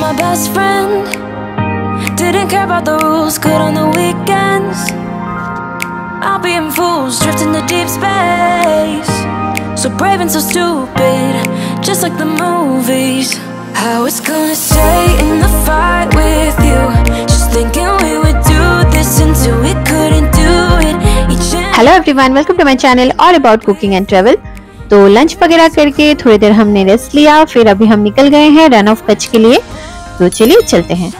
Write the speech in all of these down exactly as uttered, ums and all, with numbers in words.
my best friend. Didn't care about the rules, good on the weekends. I'll be in fools, drifting to deep space. So brave and so stupid, just like the movies. I was gonna stay in the fight with you, just thinking we would do this until we couldn't do it. Hello everyone, welcome to my channel all about cooking and travel. तो lunch वगैरह करके थोड़ी देर हमने rest लिया, फिर अभी हम निकल गए हैं रन ऑफ कच्छ के लिए। तो चलिए चलते हैं।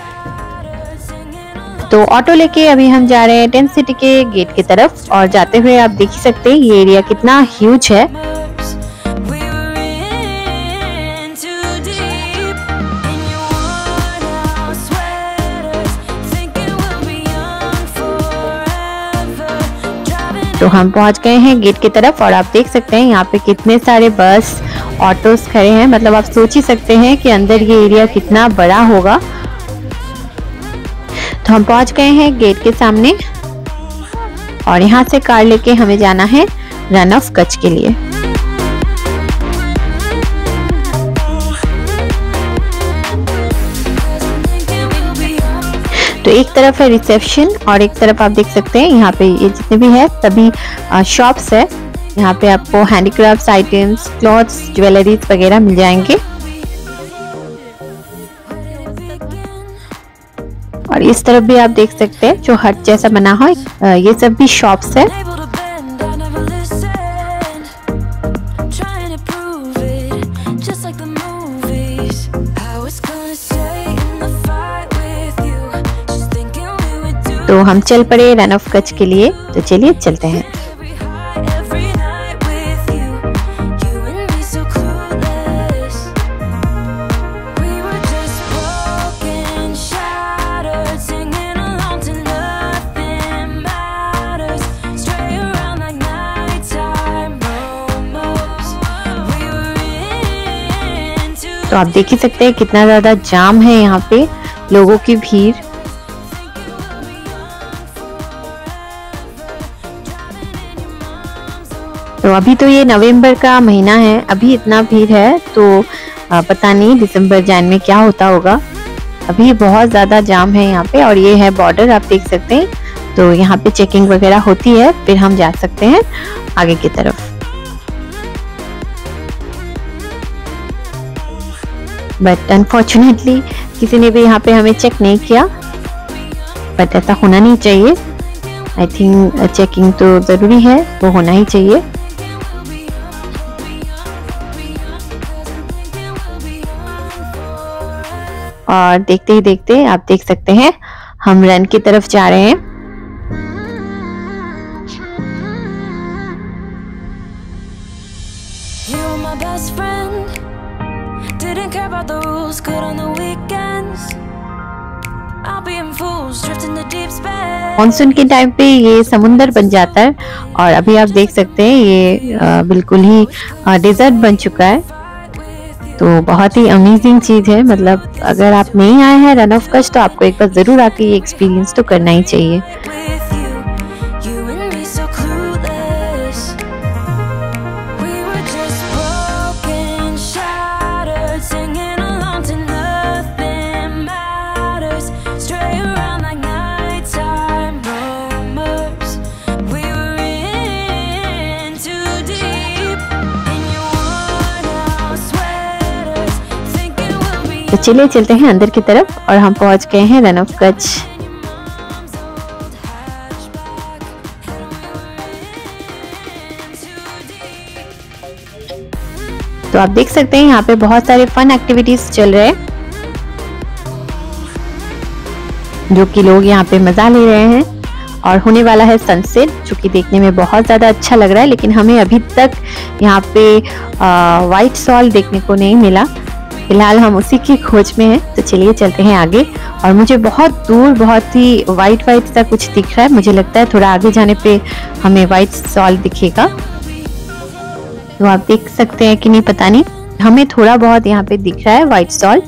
तो ऑटो लेके अभी हम जा रहे हैं टेंट सिटी के गेट की तरफ, और जाते हुए आप देख ही सकते हैं ये एरिया कितना ह्यूज है। तो हम पहुंच गए हैं गेट की तरफ, और आप देख सकते हैं यहाँ पे कितने सारे बस ऑटोस खड़े हैं। मतलब आप सोच ही सकते हैं कि अंदर ये एरिया कितना बड़ा होगा। तो हम पहुंच गए हैं गेट के सामने, और यहाँ से कार लेके हमें जाना है रन ऑफ कच्छ के लिए। तो एक तरफ है रिसेप्शन, और एक तरफ आप देख सकते हैं यहाँ पे ये जितने भी है सभी शॉप्स है। यहाँ पे आपको हैंडीक्राफ्ट्स आइटम्स, क्लॉथ्स, ज्वेलरीज वगैरह मिल जाएंगे। और इस तरफ भी आप देख सकते हैं जो हट जैसा बना हो, ये सब भी शॉप्स है। तो हम चल पड़े रन ऑफ कच्छ के लिए। तो चलिए चलते हैं। तो आप देख ही सकते हैं कितना ज्यादा जाम है यहाँ पे, लोगों की भीड़। तो अभी तो ये नवंबर का महीना है, अभी इतना भीड़ है, तो पता नहीं दिसंबर जैन में क्या होता होगा। अभी बहुत ज़्यादा जाम है यहाँ पे। और ये है बॉर्डर, आप देख सकते हैं। तो यहाँ पे चेकिंग वगैरह होती है, फिर हम जा सकते हैं आगे की तरफ। बट अनफॉर्चुनेटली किसी ने भी यहाँ पे हमें चेक नहीं किया, बट ऐसा होना नहीं चाहिए। आई थिंक चेकिंग तो ज़रूरी है, वो होना ही चाहिए। और देखते ही देखते आप देख सकते हैं हम रन की तरफ जा रहे हैं। मानसून के टाइम पे ये समुंदर बन जाता है, और अभी आप देख सकते हैं ये बिल्कुल ही डेजर्ट बन चुका है। तो बहुत ही अमेजिंग चीज है। मतलब अगर आप नहीं आए हैं रन ऑफ कच्छ, तो आपको एक बार जरूर आके ये एक्सपीरियंस तो करना ही चाहिए। तो चलिए चलते हैं अंदर की तरफ, और हम पहुंच गए हैं रन ऑफ कच्छ। तो आप देख सकते हैं यहाँ पे बहुत सारे फन एक्टिविटीज चल रहे हैं, जो कि लोग यहाँ पे मजा ले रहे हैं। और होने वाला है सनसेट, जो कि देखने में बहुत ज़्यादा अच्छा लग रहा है। लेकिन हमें अभी तक यहाँ पे वाइट सॉल्ट देखने को नहीं मिला। फिलहाल हम उसी की खोज में हैं। तो चलिए चलते हैं आगे। और मुझे बहुत दूर बहुत ही वाइट वाइट सा कुछ दिख रहा है। मुझे लगता है थोड़ा आगे जाने पे हमें वाइट सॉल्ट दिखेगा। तो आप देख सकते हैं कि नहीं पता नहीं, हमें थोड़ा बहुत यहाँ पे दिख रहा है वाइट सॉल्ट।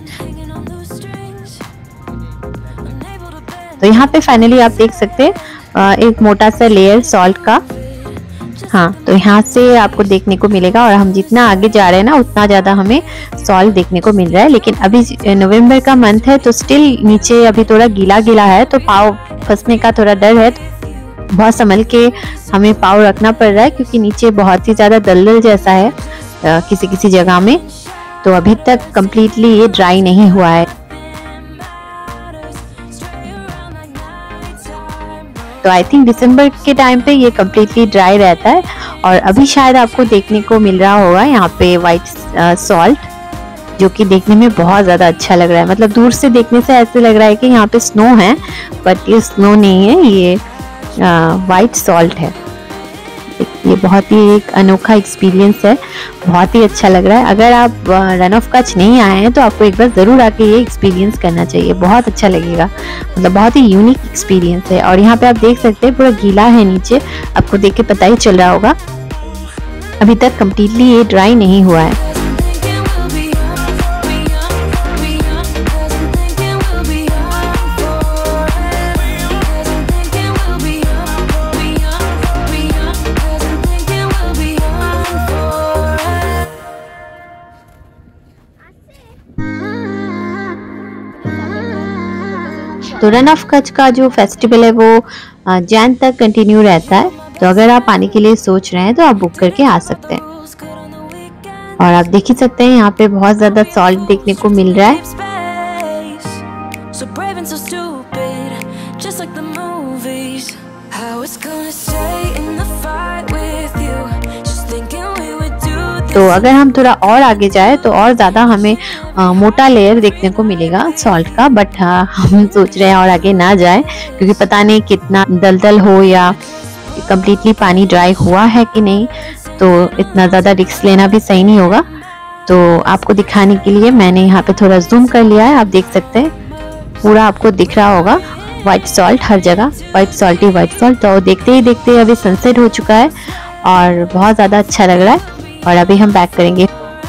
तो यहाँ पे फाइनली आप देख सकते हैं एक मोटा सा लेयर सॉल्ट का। हाँ, तो यहाँ से आपको देखने को मिलेगा और हम जितना आगे जा रहे हैं ना उतना ज़्यादा हमें सॉल्ट देखने को मिल रहा है। लेकिन अभी नवंबर का मंथ है तो स्टिल नीचे अभी थोड़ा गीला गीला है, तो पाँव फंसने का थोड़ा डर है। तो बहुत संभल के हमें पाँव रखना पड़ रहा है क्योंकि नीचे बहुत ही ज़्यादा दलदल जैसा है आ, किसी किसी जगह में। तो अभी तक कम्प्लीटली ये ड्राई नहीं हुआ है। तो आई थिंक दिसंबर के टाइम पे ये कम्प्लीटली ड्राई रहता है। और अभी शायद आपको देखने को मिल रहा होगा यहाँ पे वाइट सॉल्ट, जो कि देखने में बहुत ज़्यादा अच्छा लग रहा है। मतलब दूर से देखने से ऐसे लग रहा है कि यहाँ पे स्नो है, बट ये स्नो नहीं है, ये वाइट सॉल्ट है। ये बहुत ही एक अनोखा एक्सपीरियंस है, बहुत ही अच्छा लग रहा है। अगर आप रन ऑफ कच्छ नहीं आए हैं तो आपको एक बार ज़रूर आके ये एक्सपीरियंस करना चाहिए, बहुत अच्छा लगेगा। मतलब बहुत ही यूनिक एक्सपीरियंस है। और यहाँ पे आप देख सकते हैं पूरा गीला है नीचे, आपको देख के पता ही चल रहा होगा। अभी तक कम्प्लीटली ये ड्राई नहीं हुआ है। तो रन ऑफ कच्छ का जो फेस्टिवल है वो जैन तक कंटिन्यू रहता है। तो अगर आप आने के लिए सोच रहे हैं तो आप बुक करके आ सकते हैं। और आप देख ही सकते हैं यहाँ पे बहुत ज्यादा सॉल्ट देखने को मिल रहा है। तो अगर हम थोड़ा और आगे जाए तो और ज़्यादा हमें आ, मोटा लेयर देखने को मिलेगा सॉल्ट का। बट हाँ, हम सोच रहे हैं और आगे ना जाए क्योंकि पता नहीं कितना दलदल हो या कम्प्लीटली पानी ड्राई हुआ है कि नहीं, तो इतना ज़्यादा रिस्क लेना भी सही नहीं होगा। तो आपको दिखाने के लिए मैंने यहाँ पे थोड़ा जूम कर लिया है। आप देख सकते हैं पूरा आपको दिख रहा होगा वाइट सॉल्ट, हर जगह वाइट सॉल्ट ही वाइट सॉल्ट। तो देखते ही देखते अभी सनसेट हो चुका है और बहुत ज़्यादा अच्छा लग रहा है। और अभी हम बैक करेंगे,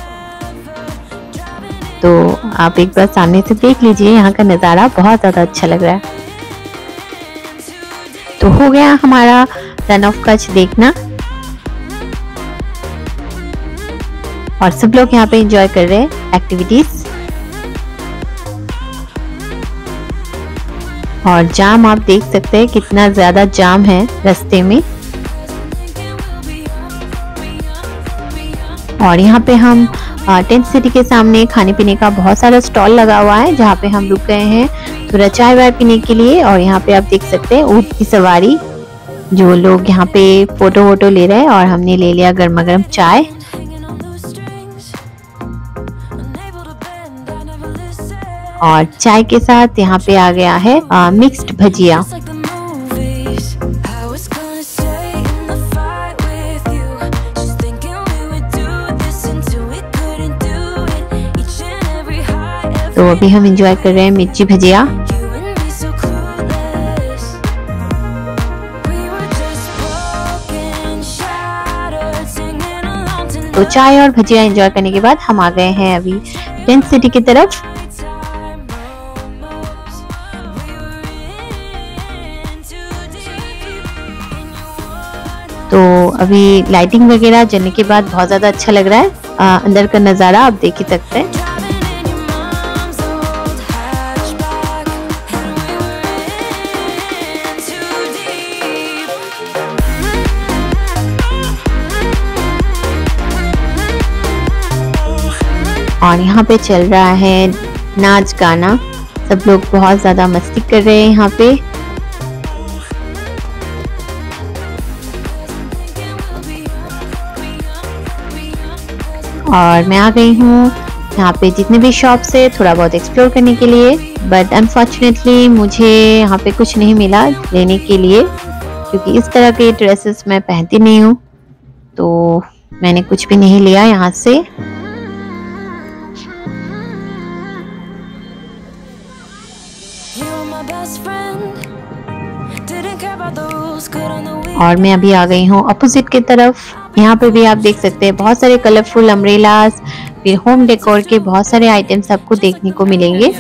तो आप एक बार सामने से देख लीजिए, यहाँ का नज़ारा बहुत ज़्यादा अच्छा लग रहा है। तो हो गया हमारा रन ऑफ कच्छ देखना और सब लोग यहाँ पे एंजॉय कर रहे हैं एक्टिविटीज। और जाम आप देख सकते हैं कितना ज़्यादा जाम है रास्ते में। और यहाँ पे हम टेंट सिटी के सामने खाने पीने का बहुत सारा स्टॉल लगा हुआ है जहाँ पे हम रुक गए हैं थोड़ा चाय वाय पीने के लिए। और यहाँ पे आप देख सकते हैं ऊँट की सवारी, जो लोग यहाँ पे फोटो वोटो ले रहे हैं। और हमने ले लिया गर्मा गर्म चाय। और चाय के साथ यहाँ पे आ गया है मिक्स्ड भजिया। तो अभी हम एंजॉय कर रहे हैं मिर्ची भजिया। तो चाय और भजिया एंजॉय करने के बाद हम आ गए हैं अभी टेंट सिटी की तरफ। तो अभी लाइटिंग वगैरह जलने के बाद बहुत ज्यादा अच्छा लग रहा है। आ, अंदर का नजारा आप देख ही सकते हैं। और यहाँ पे चल रहा है नाच गाना, सब लोग बहुत ज़्यादा मस्ती कर रहे हैं यहाँ पे। और मैं आ गई हूँ यहाँ पे जितने भी शॉप्स है थोड़ा बहुत एक्सप्लोर करने के लिए। बट अनफॉर्चुनेटली मुझे यहाँ पे कुछ नहीं मिला लेने के लिए, क्योंकि इस तरह के ड्रेसेस मैं पहनती नहीं हूँ, तो मैंने कुछ भी नहीं लिया यहाँ से। और मैं अभी आ गई हूँ अपोजिट की तरफ। यहाँ पे भी आप देख सकते हैं बहुत सारे कलरफुल अम्ब्रेलास, फिर होम डेकोर के बहुत सारे आइटम्स आपको देखने को मिलेंगे।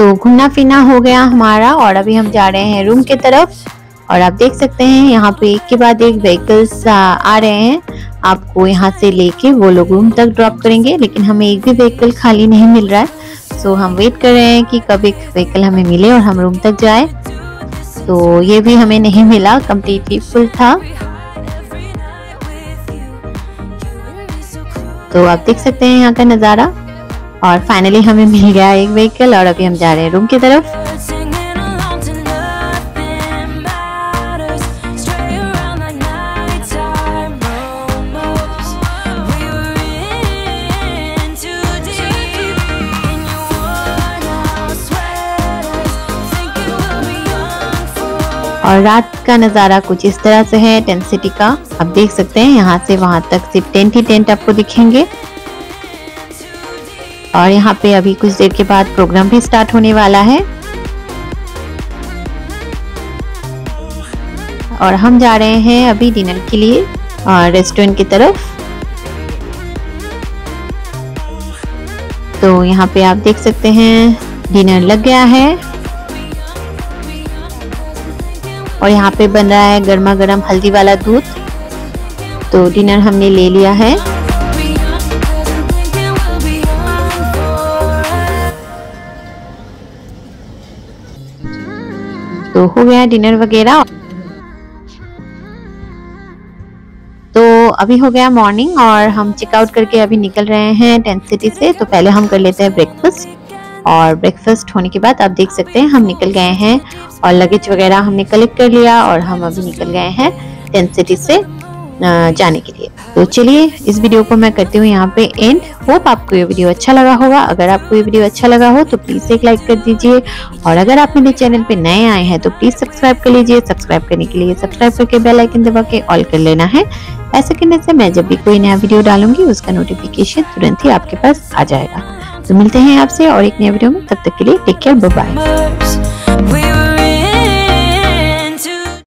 तो घूमना फिरना हो गया हमारा और अभी हम जा रहे हैं रूम की तरफ। और आप देख सकते हैं यहाँ पे एक के बाद एक व्हीकल्स आ रहे हैं, आपको यहाँ से लेके वो लोग रूम तक ड्रॉप करेंगे, लेकिन हमें एक भी व्हीकल खाली नहीं मिल रहा है। सो हम वेट कर रहे हैं कि कब एक व्हीकल हमें मिले और हम रूम तक जाए। तो ये भी हमें नहीं मिला, कम्प्लीटली फुल था। तो आप देख सकते हैं यहाँ का नज़ारा। और फाइनली हमें मिल गया एक व्हीकल और अभी हम जा रहे हैं रूम की तरफ। और रात का नज़ारा कुछ इस तरह से है टेंट सिटी का। आप देख सकते हैं यहाँ से वहां तक सिर्फ टेंट ही टेंट आपको दिखेंगे। और यहाँ पे अभी कुछ देर के बाद प्रोग्राम भी स्टार्ट होने वाला है। और हम जा रहे हैं अभी डिनर के लिए रेस्टोरेंट की तरफ। तो यहाँ पे आप देख सकते हैं डिनर लग गया है और यहाँ पे बन रहा है गर्मा गर्म हल्दी वाला दूध। तो डिनर हमने ले लिया है। तो हो गया डिनर वगैरह। तो अभी हो गया मॉर्निंग और हम चेकआउट करके अभी निकल रहे हैं टेंट सिटी से। तो पहले हम कर लेते हैं ब्रेकफास्ट और ब्रेकफास्ट होने के बाद आप देख सकते हैं हम निकल गए हैं और लगेज वगैरह हमने कलेक्ट कर लिया और हम अभी निकल गए हैं टेंट सिटी से जाने के लिए। तो चलिए इस वीडियो को मैं करती हूँ यहाँ पे एंड। होप आपको ये वीडियो अच्छा लगा होगा। अगर आपको ये वीडियो अच्छा लगा हो तो प्लीज एक लाइक कर दीजिए और अगर आप मेरे चैनल पे नए आए हैं तो प्लीज सब्सक्राइब कर लीजिए। सब्सक्राइब करने के लिए सब्सक्राइब करके बेल आइकन दबा के ऑल कर लेना है। ऐसे करने से मैं जब भी कोई नया वीडियो डालूंगी उसका नोटिफिकेशन तुरंत ही आपके पास आ जाएगा। तो मिलते हैं आपसे और एक नया वीडियो में, तब तक के लिए टेक केयर, बाय बाय।